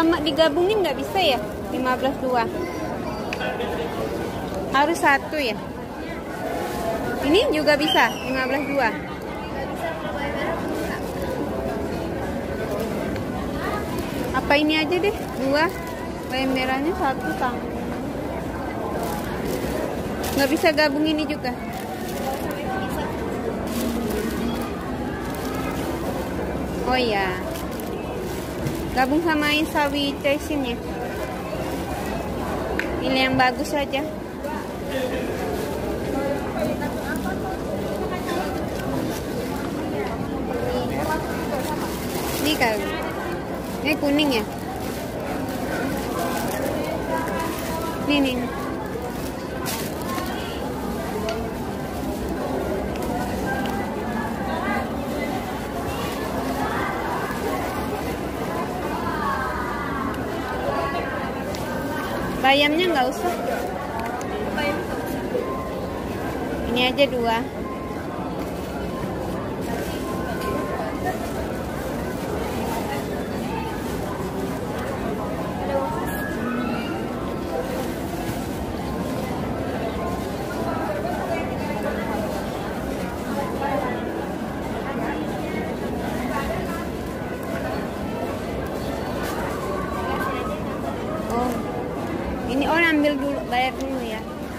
sama digabungin nggak bisa ya? 15.2. Harus satu ya? Ini juga bisa 15.2. Apa ini aja deh? 2. Bayam merahnya 1 tang. Nggak bisa gabung ini juga. Oh iya. Gabung sama sawi tracing ya. Pilih yang bagus saja. Ini kali. Ini kuning ya. Ini. Bayamnya nggak usah. Ini aja 2. Ini ambil dulu, bayar dulu ya.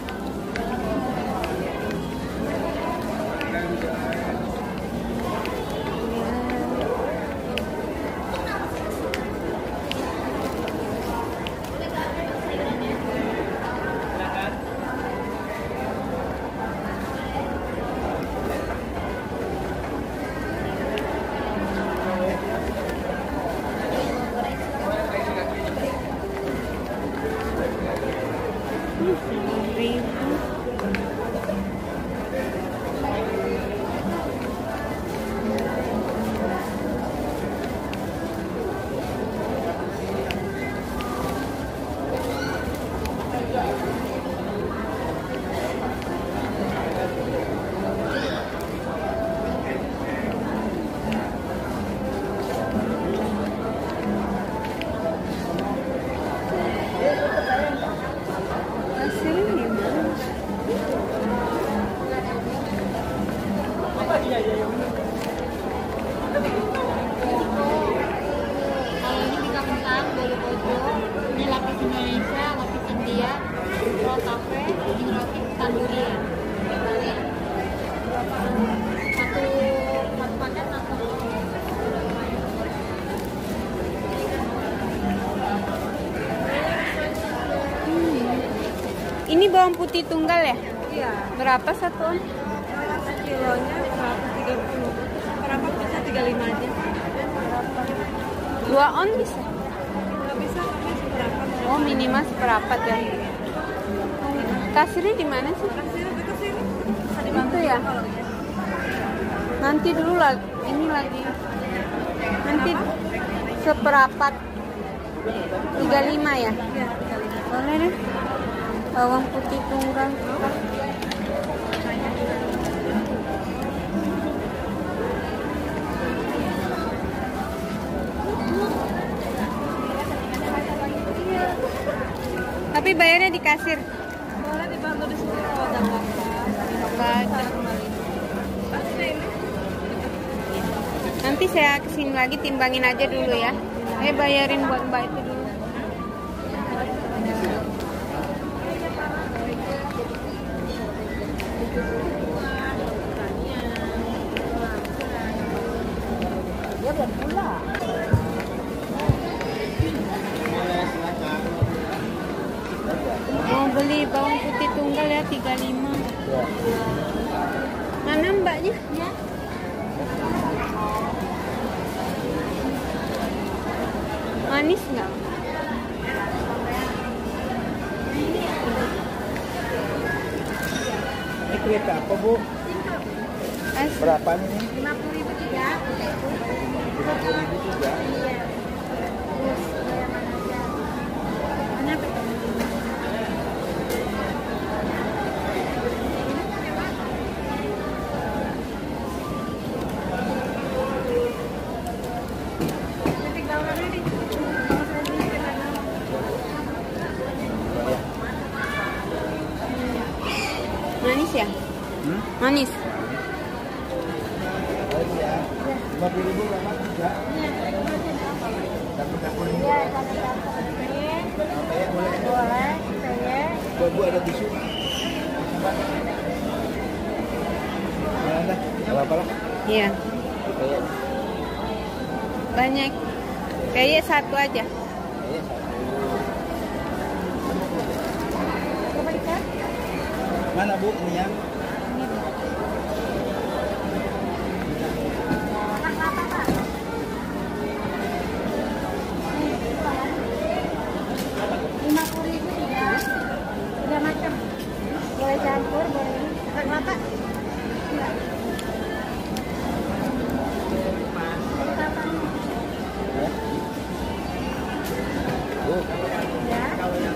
Ini bawang putih tunggal ya? Iya. Berapa satu on? Kilonya 130. Berapa bisa 35 aja? 2 on bisa? Nggak bisa sampai seberapa? Oh minimal seperempat ya. Kasirnya di mana sih? Kasir itu sini. Bisa Itu dibantu ya? kalau ya. Nanti dulu lah. Ini lagi. Nanti seperempat. 35 ya? Iya, 35. Boleh deh. Bawang putih tunggal. Tapi bayarnya di kasir. Boleh dibantu di sini kalau ada apa-apa. Nggak ada. Nanti saya kesini lagi timbangin aja dulu ya. Bayarin buat mbak itu dulu. Dia belum pulang. Mau beli bawang putih tunggal ya 35. Mana mbaknya? Ya. Manis nggak? Ini kereta apa bu? Berapa nih? 50.000 juga. 50.000 juga. Iya. Terus bayaran aja. Kenapa? Tinggal mana nih? Manis. Ini ya. 50.000 berapa? Tiga. Dapur ini. Iya, dapur. Peyek boleh? Boleh, peyek. Bu ada tisu. Mana? Apa lah? Iya. Peyek. Banyak. Kayak satu aja. Peyek satu. Kebalikan? Mana Bu ini yang? Boleh campur, boleh. Kelapa? Enggak. Bu. Ya.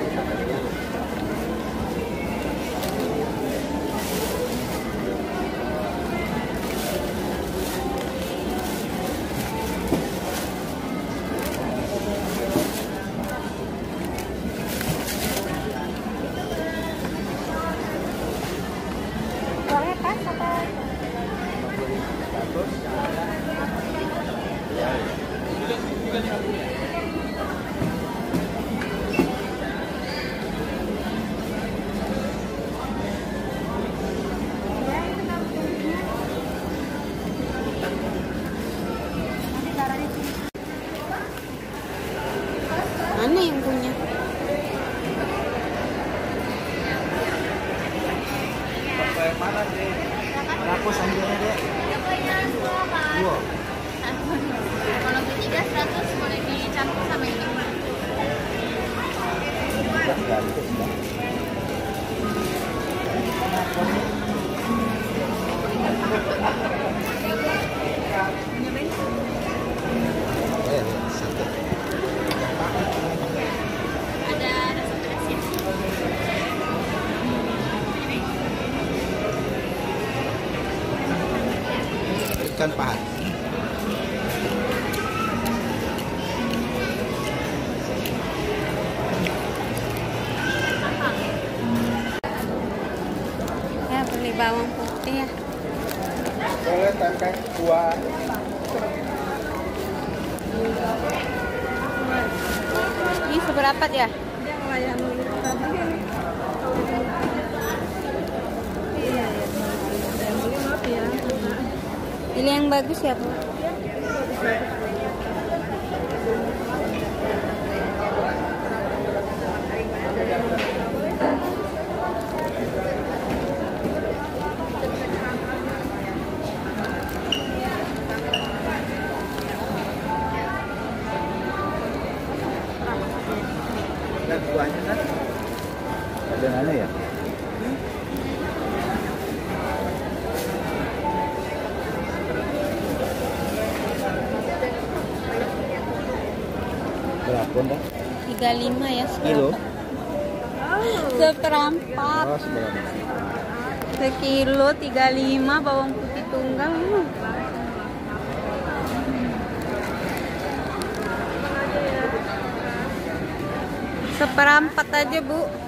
Boleh pas atau? Mana yang punya? Yang mana deh? Berapa sambilnya deh? Dua. Kalau bertiga 100 boleh dicampur sama ini. Enggak, itu sudah. Satu. Ada rasa pedasnya. Ikan pahat. Ya beli bawang putih ya. Boleh tempe dua. Ini seberapa ya? Dia ngelayan dulu tadi. Iya, ya. Yang beli maaf ya. Pilih yang bagus ya, Bu. Dan buahnya kan? Ada mana ya? Berapa dah? 35 ya Kilo? seperempat. Oh, seberapa? Sekilo 35 bawang putih tunggal. Seperempat aja, Bu.